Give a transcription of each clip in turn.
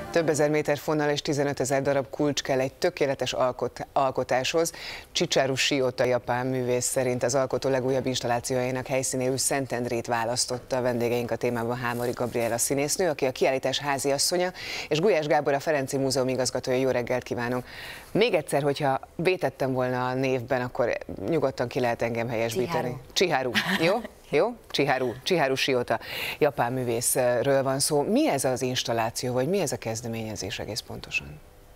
Több ezer méter fonnal és 15 000 darab kulcs kell egy tökéletes alkotáshoz. Csicharu Shiota japán művész szerint az alkotó legújabb installációjának helyszínéül Szentendrét választotta. A vendégeink a témában Hámori Gabriella színésznő, aki a kiállítás háziasszonya, és Gulyás Gábor, a Ferenczy Múzeum igazgatója. Jó reggelt kívánok! Még egyszer, hogyha vétettem volna a névben, akkor nyugodtan ki lehet engem helyesbíteni. Chiharu. Jó? Jó? Csicharu Shiota, japán művészről van szó. Mi ez az installáció, vagy mi ez a kezdeményezés egész pontosan?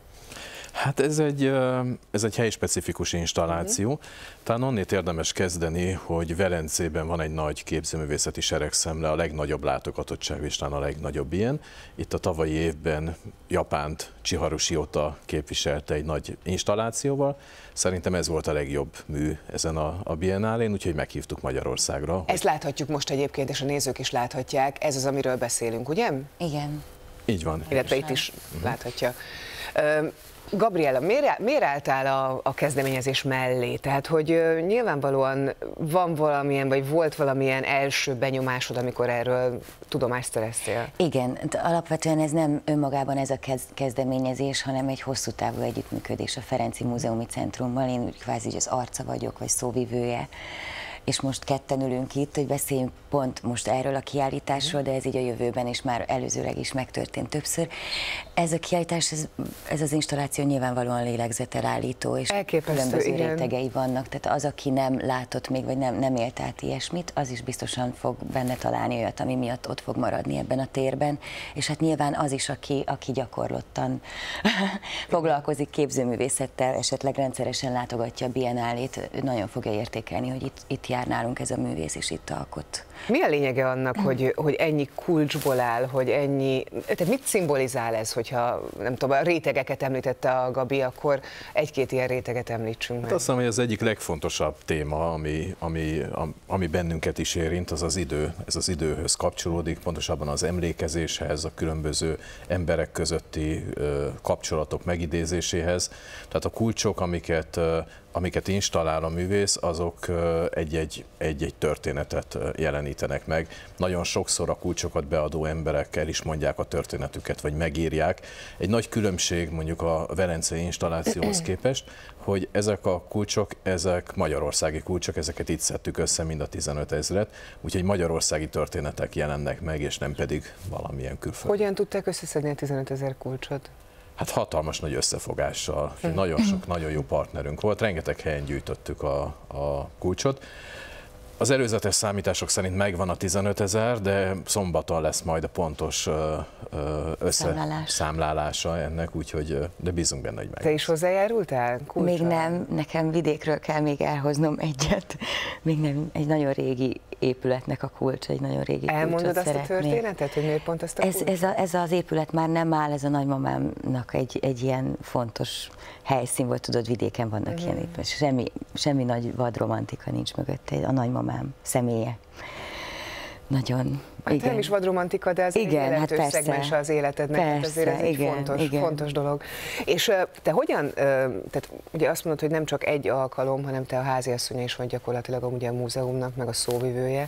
Hát ez egy helyspecifikus installáció. Talán onnét érdemes kezdeni, hogy Velencében van egy nagy képzőművészeti seregszemle, a legnagyobb látogatottságú és talán a legnagyobb ilyen. Itt a tavalyi évben Japánt Csicharu Shiota képviselte egy nagy installációval. Szerintem ez volt a legjobb mű ezen a biennálén, úgyhogy meghívtuk Magyarországra. Ezt láthatjuk most egyébként, és a nézők is láthatják. Ez az, amiről beszélünk, ugye? Igen. Így van. Illetve itt is láthatja. Gabriella, miért álltál a kezdeményezés mellé? Tehát, hogy nyilvánvalóan van valamilyen, vagy volt valamilyen első benyomásod, amikor erről tudomást szereztél? Igen, alapvetően ez nem önmagában ez a kezdeményezés, hanem egy hosszú távú együttműködés a Ferenczy Múzeumi Centrummal. Én úgy kvázi az arca vagyok, vagy szóvivője. És most ketten ülünk itt, hogy beszéljünk pont most erről a kiállításról, de ez így a jövőben is már előzőleg is megtörtént többször. Ez a kiállítás, ez az installáció nyilvánvalóan lélegzetelállító, és különböző rétegei vannak, tehát az, aki nem látott még, vagy nem élt át ilyesmit, az is biztosan fog benne találni olyat, ami miatt ott fog maradni ebben a térben, és hát nyilván az is, aki gyakorlottan foglalkozik képzőművészettel, esetleg rendszeresen látogatja a biennálét, nagyon fogja értékelni, hogy itt jár nálunk ez a művész, és itt alkot. Mi a lényege annak, hogy ennyi kulcsból áll, hogy ennyi, tehát mit szimbolizál ez, hogyha nem tudom, a rétegeket említette a Gabi, akkor egy-két ilyen réteget említsünk meg. Hát azt hiszem, hogy az egyik legfontosabb téma, ami bennünket is érint, az az idő. Ez az időhöz kapcsolódik, pontosabban az emlékezéshez, a különböző emberek közötti kapcsolatok megidézéséhez. Tehát a kulcsok, amiket installál a művész, azok egy-egy történetet jelenítenek meg. Nagyon sokszor a kulcsokat beadó emberek el is mondják a történetüket, vagy megírják. Egy nagy különbség mondjuk a velencei installációhoz képest, hogy ezek a kulcsok, ezek magyarországi kulcsok, ezeket itt szedtük össze, mind a 15 000-et, úgyhogy magyarországi történetek jelennek meg, és nem pedig valamilyen külföldi. Hogyan tudták összeszedni a 15 000 kulcsot? Hát hatalmas nagy összefogással, nagyon sok, nagyon jó partnerünk volt, rengeteg helyen gyűjtöttük a kulcsot. Az előzetes számítások szerint megvan a 15 000, de szombaton lesz majd a pontos összeszámlálása ennek, úgyhogy de bízunk benne, hogy meg. Te is hozzájárultál kulccsal? Még nem, nekem vidékről kell még elhoznom egyet. Még nem, egy nagyon régi épületnek a kulcs, egy nagyon régi kulcsot Elmondod azt szeretnék. A történetet, hogy miért pont azt a kulcsot? Ez az épület már nem áll, ez a nagymamámnak egy ilyen fontos helyszín volt, tudod, vidéken vannak ilyen épületek. Semmi nagy vadromantika nincs mögötte, a nagymamám személye. Nagyon. Hát nem is vadromantika, de az igen, egy jelentős szegmense az életednek, hát azért ez egy fontos dolog. És te hogyan, tehát ugye azt mondod, hogy nem csak egy alkalom, hanem te a háziasszonya is vagy gyakorlatilag ugye a múzeumnak, meg a szóvivője.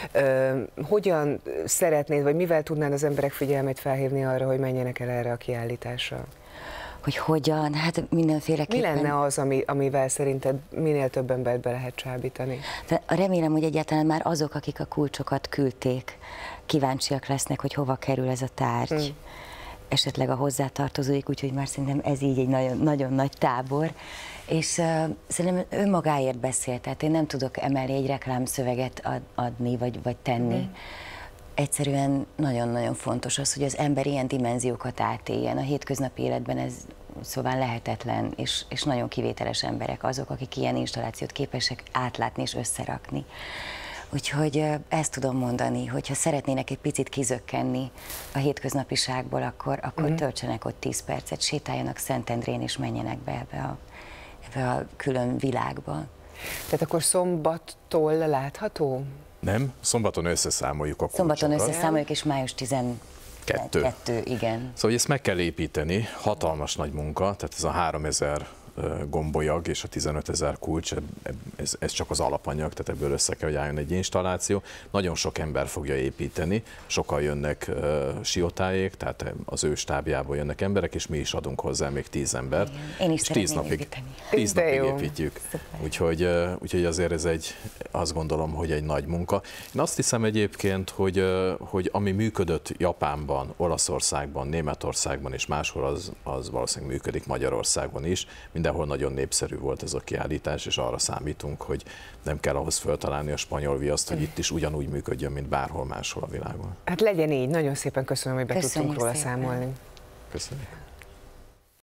Hogyan szeretnéd, vagy mivel tudnád az emberek figyelmét felhívni arra, hogy menjenek el erre a kiállításra? Hogy hogyan? Hát mindenféleképpen. Mi lenne az, amivel szerinted minél több embert be lehet csábítani? Remélem, hogy egyáltalán már azok, akik a kulcsokat küldték, kíváncsiak lesznek, hogy hova kerül ez a tárgy. Esetleg a hozzátartozóik, úgyhogy már szerintem ez így egy nagyon, nagyon nagy tábor. És szerintem önmagáért beszél, tehát én nem tudok emellé egy reklámszöveget adni, vagy tenni. Egyszerűen nagyon-nagyon fontos az, hogy az ember ilyen dimenziókat átéljen. A hétköznapi életben ez szóval lehetetlen, és nagyon kivételes emberek azok, akik ilyen installációt képesek átlátni és összerakni. Úgyhogy ezt tudom mondani, hogyha szeretnének egy picit kizökkenni a hétköznapiságból, akkor töltsenek ott 10 percet, sétáljanak Szentendrén és menjenek be ebbe a külön világba. Tehát akkor szombattól látható? Nem, szombaton összeszámoljuk a kulcsokat. Szombaton összeszámoljuk, és május 12, igen. Szóval ezt meg kell építeni, hatalmas nagy munka, tehát ez a 3000 gombolyag és a 15 000 kulcs, ez csak az alapanyag, tehát ebből össze kell, hogy álljon egy installáció. Nagyon sok ember fogja építeni, sokan jönnek Siotáék, tehát az ő stábjából jönnek emberek, és mi is adunk hozzá még 10 embert. Én is és 10 napig építjük. Úgyhogy azért ez azt gondolom, hogy egy nagy munka. Én azt hiszem egyébként, hogy ami működött Japánban, Olaszországban, Németországban és máshol, az valószínűleg működik Magyarországon is. Mindenhol nagyon népszerű volt ez a kiállítás, és arra számítunk, hogy nem kell ahhoz föltalálni a spanyol viaszt, hogy itt is ugyanúgy működjön, mint bárhol máshol a világon. Hát legyen így. Nagyon szépen köszönöm, hogy be tudtunk róla szépen számolni. Köszönjük.